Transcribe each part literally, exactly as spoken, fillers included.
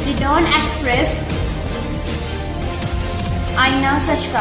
The don express, आईना सच का।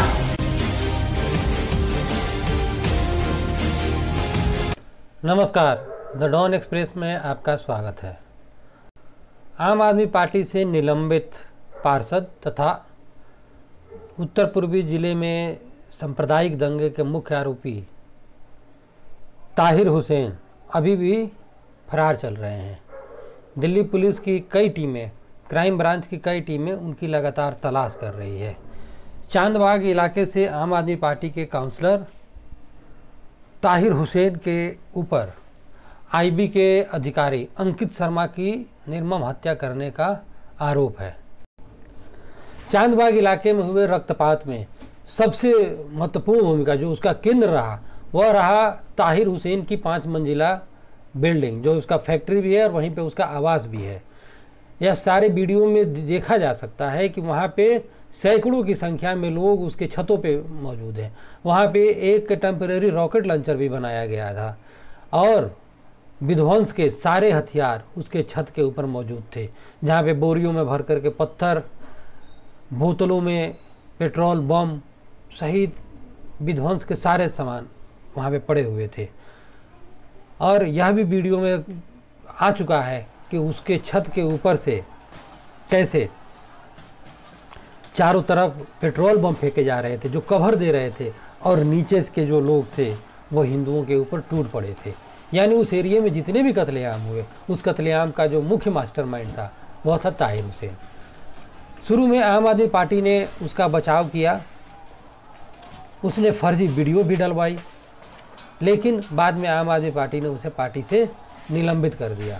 नमस्कार, द डॉन एक्सप्रेस में आपका स्वागत है। आम आदमी पार्टी से निलंबित पार्षद तथा उत्तर पूर्वी जिले में सांप्रदायिक दंगे के मुख्य आरोपी ताहिर हुसैन अभी भी फरार चल रहे हैं। दिल्ली पुलिस की कई टीमें, क्राइम ब्रांच की कई टीमें उनकी लगातार तलाश कर रही है। चांदबाग इलाके से आम आदमी पार्टी के काउंसलर ताहिर हुसैन के ऊपर आईबी के अधिकारी अंकित शर्मा की निर्मम हत्या करने का आरोप है। चांदबाग इलाके में हुए रक्तपात में सबसे महत्वपूर्ण भूमिका जो उसका केंद्र रहा वह रहा ताहिर हुसैन की पाँच मंजिला बिल्डिंग, जो उसका फैक्ट्री भी है और वहीं पे उसका आवास भी है। यह सारे वीडियो में देखा जा सकता है कि वहाँ पे सैकड़ों की संख्या में लोग उसके छतों पे मौजूद हैं। वहाँ पे एक टेम्परेरी रॉकेट लॉन्चर भी बनाया गया था और विध्वंस के सारे हथियार उसके छत के ऊपर मौजूद थे, जहाँ पे बोरियों में भर करके पत्थर, बोतलों में पेट्रोल, बम सहित विध्वंस के सारे सामान वहाँ पे पड़े हुए थे। और यह भी वीडियो में आ चुका है कि उसके छत के ऊपर से कैसे चारों तरफ पेट्रोल बम फेंके जा रहे थे जो कवर दे रहे थे, और नीचे के जो लोग थे वो हिंदुओं के ऊपर टूट पड़े थे। यानी उस एरिया में जितने भी कत्लेआम हुए, उस कत्लेआम का जो मुख्य मास्टरमाइंड था वह था ताहिर हुसैन। शुरू में आम आदमी पार्टी ने उसका बचाव किया, उसने फर्जी वीडियो भी डलवाई, लेकिन बाद में आम आदमी पार्टी ने उसे पार्टी से निलंबित कर दिया।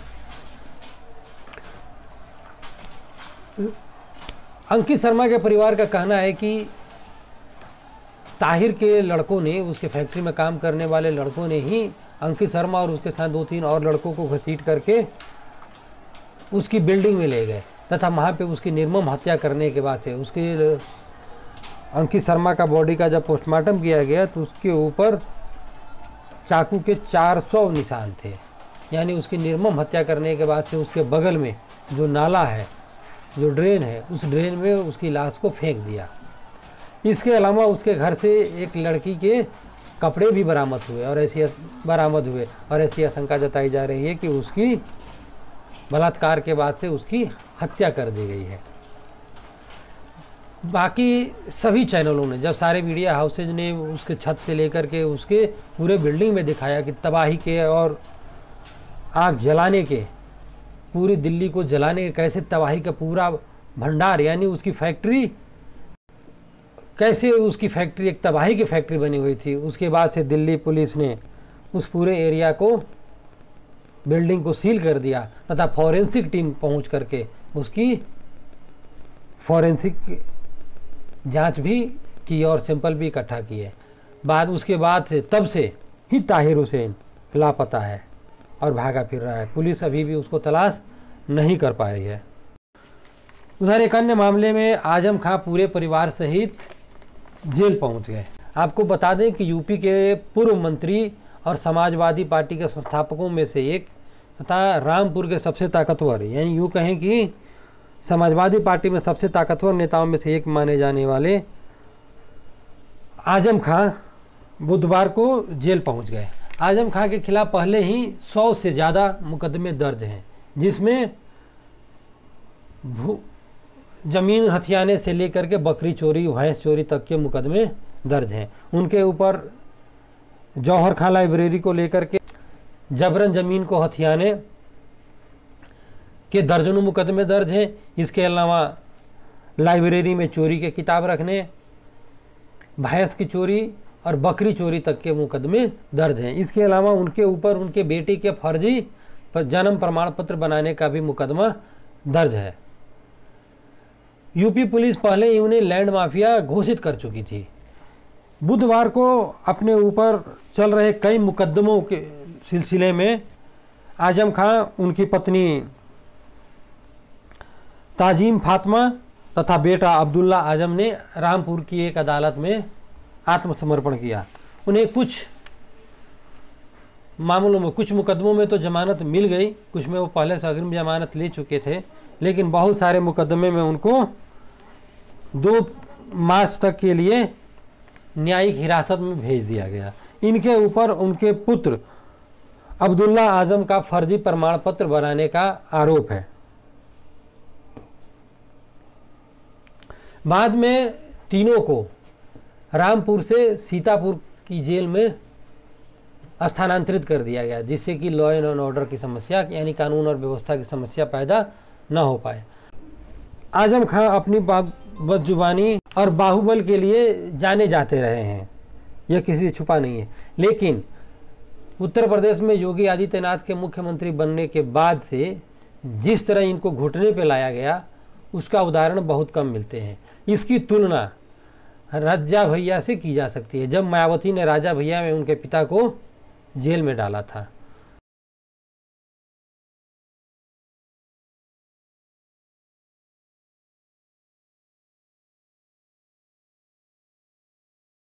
अंकित शर्मा के परिवार का कहना है कि ताहिर के लड़कों ने, उसके फैक्ट्री में काम करने वाले लड़कों ने ही अंकित शर्मा और उसके साथ दो तीन और लड़कों को घसीट करके उसकी बिल्डिंग में ले गए तथा वहाँ पे उसकी निर्मम हत्या करने के बाद से उसके अंकित शर्मा का बॉडी का जब पोस्टमार्टम किया गया तो उसके ऊपर चाकू के चार सौ निशान थे। यानी उसकी निर्मम हत्या करने के बाद से उसके बगल में जो नाला है, जो ड्रेन है, उस ड्रेन में उसकी लाश को फेंक दिया। इसके अलावा उसके घर से एक लड़की के कपड़े भी बरामद हुए और ऐसी बरामद हुए और ऐसी आशंका जताई जा रही है कि उसकी बलात्कार के बाद से उसकी हत्या कर दी गई है। बाकी सभी चैनलों ने, जब सारे मीडिया हाउसेज ने उसके छत से लेकर के उसके पूरे बिल्डिंग में दिखाया कि तबाही के और आग जलाने के, पूरी दिल्ली को जलाने के, कैसे तबाही का पूरा भंडार, यानी उसकी फैक्ट्री, कैसे उसकी फैक्ट्री एक तबाही की फैक्ट्री बनी हुई थी। उसके बाद से दिल्ली पुलिस ने उस पूरे एरिया को, बिल्डिंग को सील कर दिया तथा फॉरेंसिक टीम पहुंच करके उसकी फॉरेंसिक जांच भी की और सैंपल भी इकट्ठा किए। बाद उसके बाद से तब से ही ताहिर हुसैन लापता है और भागा फिर रहा है। पुलिस अभी भी उसको तलाश नहीं कर पा रही है। उधर एक अन्य मामले में आजम खां पूरे परिवार सहित जेल पहुंच गए। आपको बता दें कि यूपी के पूर्व मंत्री और समाजवादी पार्टी के संस्थापकों में से एक तथा रामपुर के सबसे ताकतवर, यानी यूँ कहें कि समाजवादी पार्टी में सबसे ताकतवर नेताओं में से एक माने जाने वाले आजम खां बुधवार को जेल पहुंच गए। आजम खां के खिलाफ पहले ही सौ से ज़्यादा मुकदमे दर्ज हैं, जिसमें जमीन हथियाने से लेकर के बकरी चोरी, भैंस चोरी तक के मुकदमे दर्ज हैं। उनके ऊपर जौहर खां लाइब्रेरी को लेकर के जबरन जमीन को हथियाने के दर्जनों मुकदमे दर्ज हैं। इसके अलावा लाइब्रेरी में चोरी के किताब रखने, भैंस की चोरी और बकरी चोरी तक के मुकदमे दर्ज हैं। इसके अलावा उनके ऊपर उनके बेटे के फर्जी पर जन्म प्रमाण पत्र बनाने का भी मुकदमा दर्ज है। यूपी पुलिस पहले ही उन्हें लैंड माफिया घोषित कर चुकी थी। बुधवार को अपने ऊपर चल रहे कई मुकदमों के सिलसिले में आजम खां, उनकी पत्नी ताजीम फातिमा तथा बेटा अब्दुल्ला आजम ने रामपुर की एक अदालत में आत्मसमर्पण किया। उन्हें कुछ मामलों में, कुछ मुकदमों में तो जमानत मिल गई, कुछ में वो पहले से अग्रिम जमानत ले चुके थे, लेकिन बहुत सारे मुकदमे में उनको दो मार्च तक के लिए न्यायिक हिरासत में भेज दिया गया। इनके ऊपर उनके पुत्र अब्दुल्ला आजम का फर्जी प्रमाण पत्र बनाने का आरोप है। बाद में तीनों को रामपुर से सीतापुर की जेल में स्थानांतरित कर दिया गया, जिससे कि लॉ एंड ऑर्डर की समस्या यानी कानून और व्यवस्था की समस्या पैदा न हो पाए। आजम खां अपनी बदजुबानी और बाहुबल के लिए जाने जाते रहे हैं, यह किसी से छुपा नहीं है। लेकिन उत्तर प्रदेश में योगी आदित्यनाथ के मुख्यमंत्री बनने के बाद से जिस तरह इनको घुटने पे लाया गया उसका उदाहरण बहुत कम मिलते हैं। इसकी तुलना राजा भैया से की जा सकती है, जब मायावती ने राजा भैया में उनके पिता को जेल में डाला था।